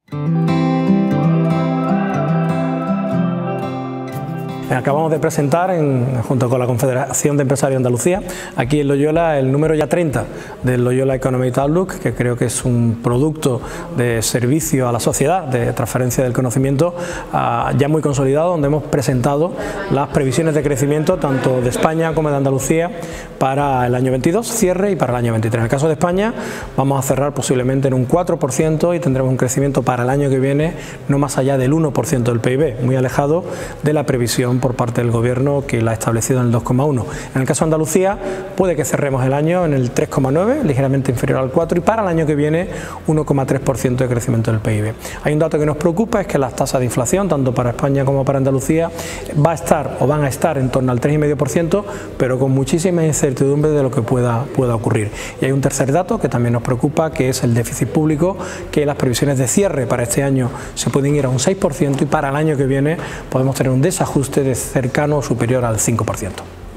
Acabamos de presentar, junto con la Confederación de Empresarios de Andalucía, aquí en Loyola, el número ya 30 del Loyola Economic Outlook, que creo que es un producto de servicio a la sociedad, de transferencia del conocimiento, ya muy consolidado, donde hemos presentado las previsiones de crecimiento tanto de España como de Andalucía para el año 22, cierre, y para el año 23. En el caso de España vamos a cerrar posiblemente en un 4% y tendremos un crecimiento para el año que viene no más allá del 1% del PIB, muy alejado de la previsión por parte del Gobierno, que la ha establecido en el 2,1. En el caso de Andalucía puede que cerremos el año en el 3,9, ligeramente inferior al 4, y para el año que viene 1,3% de crecimiento del PIB. Hay un dato que nos preocupa, es que las tasas de inflación, tanto para España como para Andalucía, van a estar en torno al 3,5%, pero con muchísima incertidumbre de lo que pueda ocurrir. Y hay un tercer dato que también nos preocupa, que es el déficit público, que las previsiones de cierre para este año se pueden ir a un 6%, y para el año que viene podemos tener un desajuste de cercano o superior al 5%.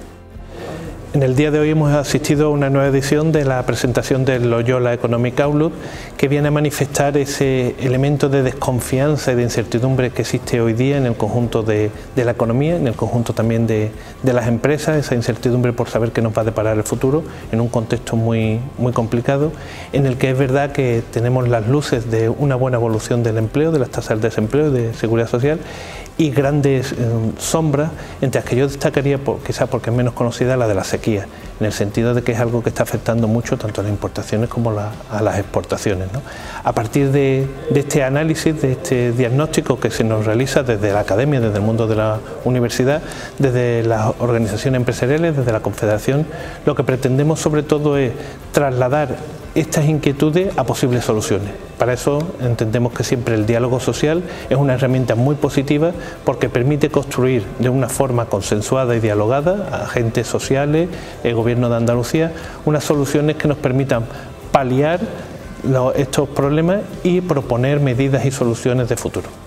En el día de hoy hemos asistido a una nueva edición de la presentación del Loyola Economic Outlook, que viene a manifestar ese elemento de desconfianza y de incertidumbre que existe hoy día en el conjunto de la economía, en el conjunto también de las empresas, esa incertidumbre por saber qué nos va a deparar el futuro en un contexto muy complicado, en el que es verdad que tenemos las luces de una buena evolución del empleo, de las tasas de desempleo y de seguridad social, y grandes sombras, entre las que yo destacaría, quizá porque es menos conocida, la de la sequía, en el sentido de que es algo que está afectando mucho tanto a las importaciones como a las exportaciones, ¿no? A partir de este análisis, de este diagnóstico que se nos realiza desde la academia, desde el mundo de la universidad, desde las organizaciones empresariales, desde la Confederación, lo que pretendemos sobre todo es trasladar estas inquietudes a posibles soluciones. Para eso entendemos que siempre el diálogo social es una herramienta muy positiva, porque permite construir de una forma consensuada y dialogada, agentes sociales, el Gobierno de Andalucía, unas soluciones que nos permitan paliar estos problemas y proponer medidas y soluciones de futuro.